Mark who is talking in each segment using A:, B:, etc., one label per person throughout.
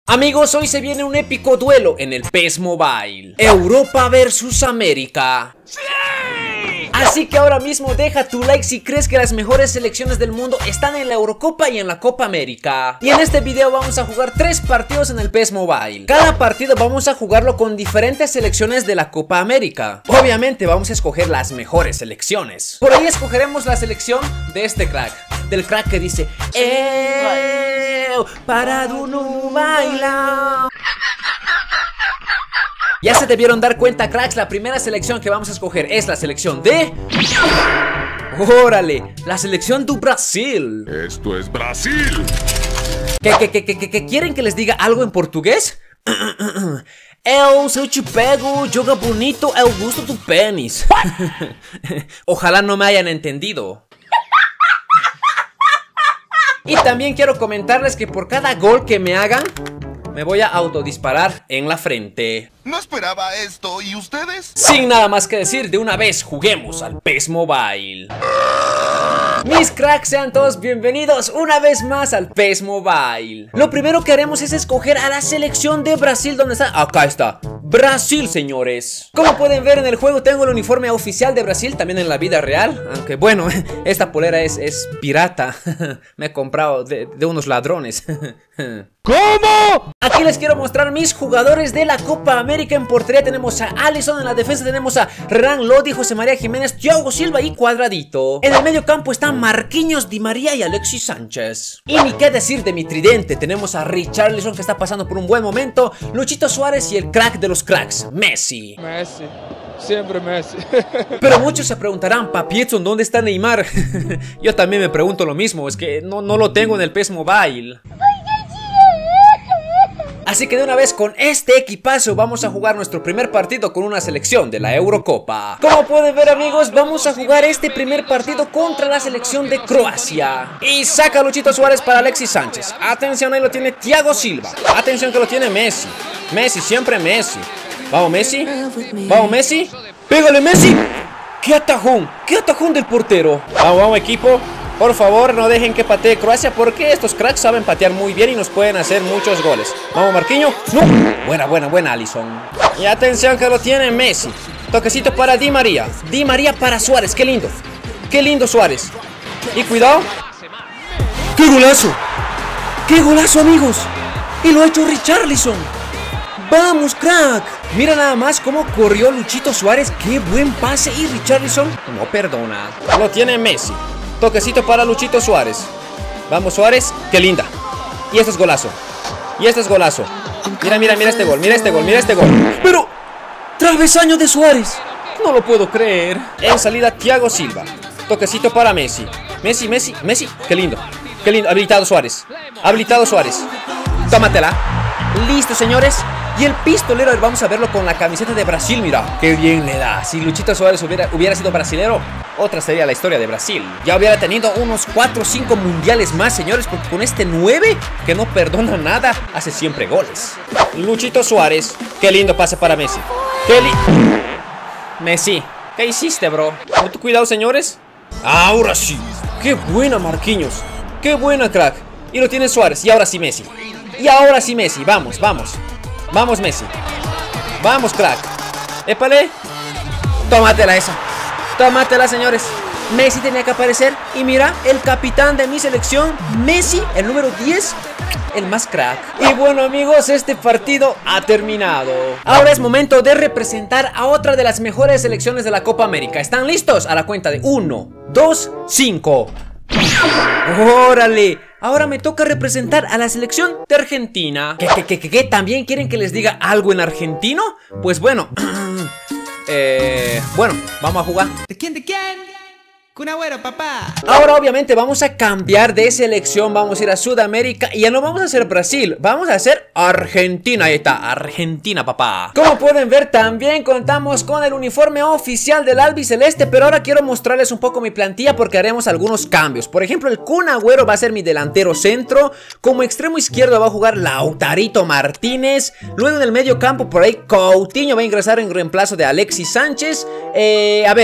A: Amigos, hoy se viene un épico duelo en el PES Mobile. Europa versus América. ¡Sí! Así que ahora mismo deja tu like si crees que las mejores selecciones del mundo están en la Eurocopa y en la Copa América. Y en este video vamos a jugar 3 partidos en el PES Mobile. Cada partido vamos a jugarlo con diferentes selecciones de la Copa América. Obviamente vamos a escoger las mejores selecciones. Por ahí escogeremos la selección de este crack. Del crack que dice parado no baila. Ya se debieron dar cuenta, cracks, la primera selección que vamos a escoger es la selección de... ¡Órale! La selección do Brasil.
B: ¡Esto es Brasil!
A: ¿Qué quieren que les diga algo en portugués? Eu, se eu te pego, joga bonito, eu gusto tu pênis. Ojalá no me hayan entendido. Y también quiero comentarles que por cada gol que me hagan, me voy a autodisparar en la frente.
B: No esperaba esto, ¿y ustedes?
A: Sin nada más que decir, de una vez juguemos al PES Mobile. Mis cracks, sean todos bienvenidos una vez más al PES Mobile. Lo primero que haremos es escoger a la selección de Brasil. ¿Dónde está? Acá está, Brasil, señores. Como pueden ver en el juego tengo el uniforme oficial de Brasil, también en la vida real. Aunque bueno, esta polera es pirata. Me he comprado de unos ladrones.
B: ¿Cómo?
A: Aquí les quiero mostrar mis jugadores de la Copa América. En portería tenemos a Alisson, en la defensa tenemos a Renan Lodi, José María Jiménez, Thiago Silva y Cuadradito. En el medio campo están Marquinhos, Di María y Alexis Sánchez. Y ni qué decir de mi tridente, tenemos a Richarlison, que está pasando por un buen momento, Luchito Suárez y el crack de los cracks, Messi.
C: Messi. Siempre Messi.
A: Pero muchos se preguntarán, Papietson, ¿dónde está Neymar? Yo también me pregunto lo mismo, es que no lo tengo en el PES Mobile. Así que de una vez con este equipazo vamos a jugar nuestro primer partido con una selección de la Eurocopa. Como pueden ver, amigos, vamos a jugar este primer partido contra la selección de Croacia. Y saca Luchito Suárez para Alexis Sánchez. Atención, ahí lo tiene Thiago Silva. Atención que lo tiene Messi. Messi, siempre Messi. Vamos Messi. Vamos Messi. Pégale Messi. ¡Qué atajón! ¡Qué atajón del portero! Vamos equipo. Por favor, no dejen que patee Croacia, porque estos cracks saben patear muy bien y nos pueden hacer muchos goles. Vamos, Marquinhos. ¡No! Buena, Alisson. Y atención que lo tiene Messi. Toquecito para Di María. Di María para Suárez. ¡Qué lindo! ¡Qué lindo Suárez! Y cuidado. ¡Qué golazo! ¡Qué golazo, amigos! Y lo ha hecho Richarlison. ¡Vamos, crack! Mira nada más cómo corrió Luchito Suárez. ¡Qué buen pase! Y Richarlison no perdona. Lo tiene Messi. Toquecito para Luchito Suárez. Vamos Suárez, qué linda. Y este es golazo. Y este es golazo. Mira este gol, mira este gol. Pero, travesaño de Suárez. No lo puedo creer. En salida Thiago Silva. Toquecito para Messi. Messi, qué lindo. Qué lindo, habilitado Suárez. Tómatela. Listo, señores. Y el pistolero, vamos a verlo con la camiseta de Brasil, mira. Qué bien le da. Si Luchito Suárez hubiera sido brasilero, otra sería la historia de Brasil. Ya hubiera tenido unos 4 o 5 mundiales más, señores, porque con este 9, que no perdona nada, hace siempre goles. Luchito Suárez. Qué lindo pase para Messi. Messi, ¿qué hiciste, bro? Mucho cuidado, señores. Ahora sí. Qué buena, Marquinhos. Qué buena, crack. Y lo tiene Suárez. Y ahora sí Messi. Vamos. Vamos, Messi. Vamos, crack. Épale. Tómatela esa. Tómatela, señores. Messi tenía que aparecer. Y mira, el capitán de mi selección, Messi, el número 10, el más crack. Y bueno, amigos, este partido ha terminado. Ahora es momento de representar a otra de las mejores selecciones de la Copa América. ¿Están listos? A la cuenta de 1, 2, 5. ¡Órale! Ahora me toca representar a la selección de Argentina. ¿Qué? ¿También quieren que les diga algo en argentino? Pues bueno. Bueno, vamos a jugar.
D: ¿De quién? Kun Agüero, papá.
A: Ahora obviamente vamos a cambiar de selección. Vamos a ir a Sudamérica. Y ya no vamos a hacer Brasil, vamos a hacer Argentina. Ahí está, Argentina, papá. Como pueden ver, también contamos con el uniforme oficial del albiceleste. Pero ahora quiero mostrarles un poco mi plantilla, porque haremos algunos cambios. Por ejemplo, el Kun Agüero va a ser mi delantero centro. Como extremo izquierdo va a jugar Lautarito Martínez. Luego en el medio campo, por ahí Coutinho va a ingresar en reemplazo de Alexis Sánchez. A ver,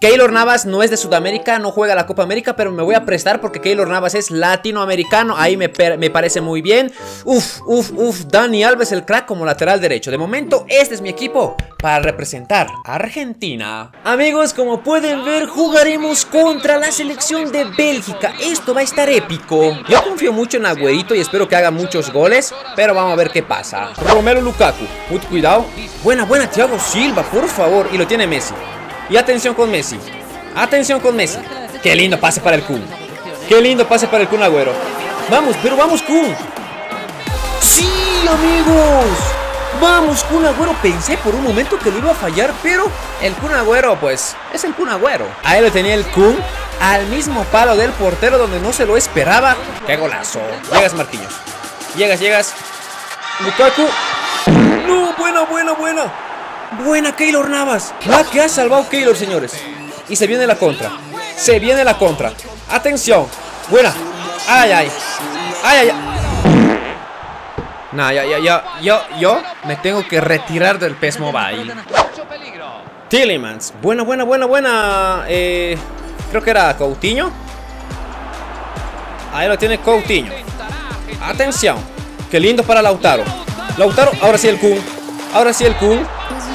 A: Keylor Navas no es de Sudamérica, no juega la Copa América, pero me voy a prestar porque Keylor Navas es latinoamericano. Ahí me parece muy bien. Dani Alves, el crack, como lateral derecho. De momento, este es mi equipo para representar a Argentina. Amigos, como pueden ver, jugaremos contra la selección de Bélgica. Esto va a estar épico. Yo confío mucho en Agüerito y espero que haga muchos goles, pero vamos a ver qué pasa. Romelu Lukaku, mucho cuidado. Buena, Thiago Silva, por favor. Y lo tiene Messi. Y atención con Messi. Atención con Messi. Qué lindo pase para el Kun. Qué lindo pase para el Kun Agüero. Vamos, pero vamos, Kun. ¡Sí, amigos! Vamos, Kun Agüero. Pensé por un momento que lo iba a fallar, pero el Kun Agüero, pues, es el Kun Agüero. Ahí lo tenía el Kun, al mismo palo del portero donde no se lo esperaba. ¡Qué golazo! Llegas, Marquinhos. Llegas. Lukaku. ¡No! Buena. Buena Keylor Navas. La que ha salvado Keylor, señores. Y se viene la contra. Atención. Buena. Ay. Nah, yo me tengo que retirar del PES Mobile. Tielemans. Buena. Creo que era Coutinho. Ahí lo tiene Coutinho. Atención. Qué lindo para Lautaro. Ahora sí el Kun.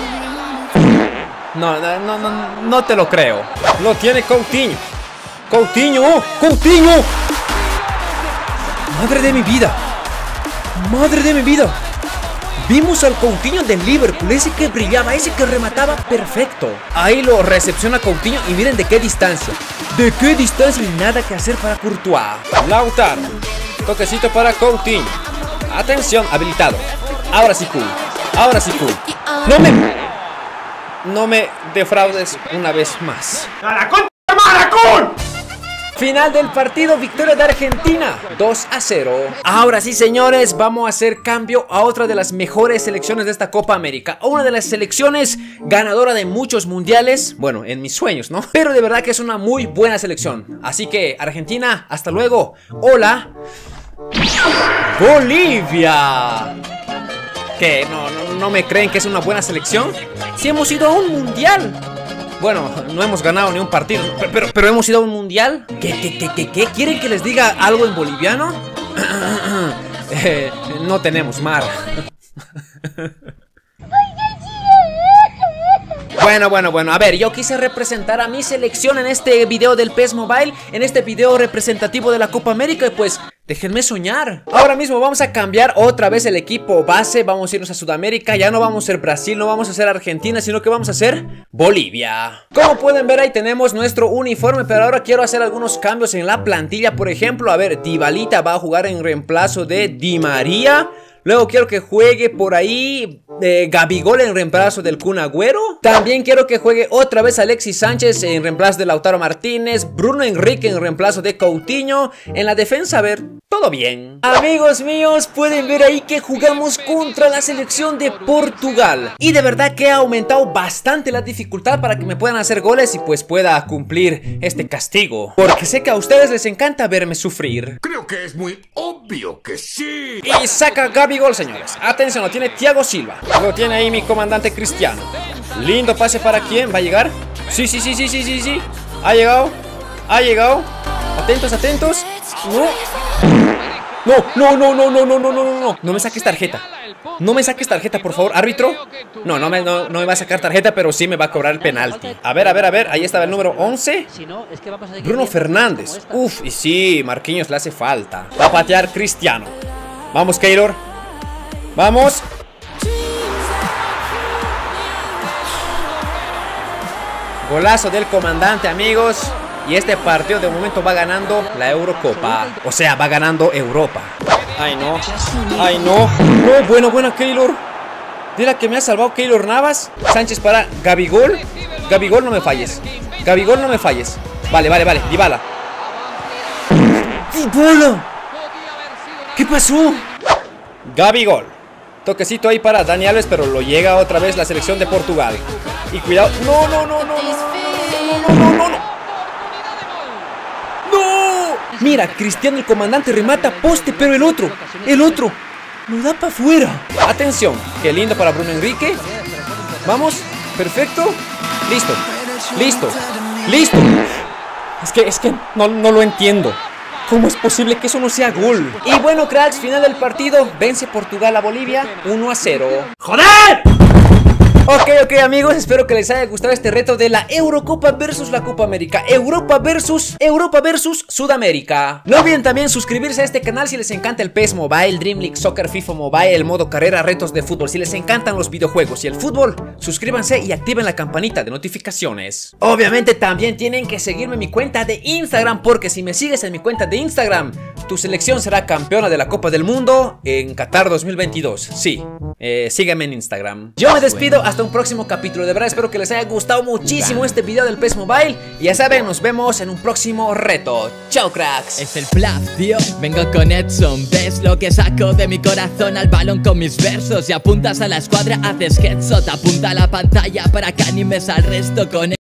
A: No te lo creo. Lo tiene Coutinho. Coutinho. Madre de mi vida. Vimos al Coutinho del Liverpool. Ese que brillaba, ese que remataba perfecto. Ahí lo recepciona Coutinho y miren de qué distancia. Y nada que hacer para Courtois. Lautaro. Toquecito para Coutinho. Atención, habilitado. Ahora sí, Kun. No me defraudes una vez más. Final del partido, victoria de Argentina, 2-0. Ahora sí, señores, vamos a hacer cambio a otra de las mejores selecciones de esta Copa América. Una de las selecciones ganadora de muchos mundiales. Bueno, en mis sueños, ¿no? Pero de verdad que es una muy buena selección. Así que, Argentina, hasta luego. Hola, Bolivia. ¿Qué? ¿No me creen que es una buena selección? Si hemos ido a un mundial. Bueno, no hemos ganado ni un partido, pero hemos ido a un mundial. ¿Qué? ¿Quieren que les diga algo en boliviano? No tenemos mar. Bueno, a ver, yo quise representar a mi selección en este video del PES Mobile, en este video representativo de la Copa América, y pues, déjenme soñar. Ahora mismo vamos a cambiar otra vez el equipo base, vamos a irnos a Sudamérica, ya no vamos a ser Brasil, no vamos a ser Argentina, sino que vamos a ser Bolivia. Como pueden ver, ahí tenemos nuestro uniforme, pero ahora quiero hacer algunos cambios en la plantilla. Por ejemplo, a ver, Dybalita va a jugar en reemplazo de Di María. Luego quiero que juegue por ahí Gabigol en reemplazo del Kun Agüero. También quiero que juegue otra vez Alexis Sánchez en reemplazo de Lautaro Martínez. Bruno Henrique en reemplazo de Coutinho. En la defensa, a ver, todo bien. Amigos míos, pueden ver ahí que jugamos contra la selección de Portugal. Y de verdad que ha aumentado bastante la dificultad para que me puedan hacer goles y pues pueda cumplir este castigo. Porque sé que a ustedes les encanta verme sufrir.
B: Creo que es muy obvio que sí.
A: Y saca Gabigol, señores. Atención, lo tiene Thiago Silva. Lo tiene ahí mi comandante Cristiano. Lindo pase para quién. ¿Va a llegar? Sí. Ha llegado. Atentos. No. No me saques tarjeta. No me saques tarjeta, por favor, árbitro. No me va a sacar tarjeta, pero sí me va a cobrar el penalti. A ver, ahí estaba el número 11. Bruno Fernández. Uf, y sí, Marquinhos le hace falta. Va a patear Cristiano. Vamos, Keylor. Vamos. Golazo del comandante, amigos. Y este partido de momento va ganando la Eurocopa. O sea, va ganando Europa. Ay, no. No, buena, Keylor. Dile que me ha salvado Keylor Navas. Sánchez para Gabigol. Gabigol, no me falles. Vale. Dybala. ¿Qué pasó? Gabigol. Toquecito ahí para Dani Alves, pero lo llega otra vez la selección de Portugal. Y cuidado. No. Mira, Cristiano el comandante remata poste, pero el otro lo da para afuera. Atención, qué lindo para Bruno Henrique. Vamos, perfecto. Listo. ¡Listo! Es que no lo entiendo. ¿Cómo es posible que eso no sea gol? Y bueno, cracks, final del partido. Vence Portugal a Bolivia 1-0. ¡Joder! Ok, amigos, espero que les haya gustado este reto de la Eurocopa versus la Copa América. Europa versus Sudamérica. No olviden también suscribirse a este canal si les encanta el PES Mobile, Dream League Soccer, FIFA Mobile, el modo carrera, retos de fútbol. Si les encantan los videojuegos y el fútbol, suscríbanse y activen la campanita de notificaciones. Obviamente también tienen que seguirme en mi cuenta de Instagram, porque si me sigues en mi cuenta de Instagram, tu selección será campeona de la Copa del Mundo en Qatar 2022. Sí, sígueme en Instagram. Yo me despido hasta un próximo capítulo. De verdad espero que les haya gustado muchísimo este video del PES Mobile. Y ya saben, nos vemos en un próximo reto. Chao, cracks.
E: Es el Flav, tío. Vengo con Edson. ¿Ves lo que saco de mi corazón al balón con mis versos? Y apuntas a la escuadra, haces headshot. Apunta a la pantalla para que animes al resto con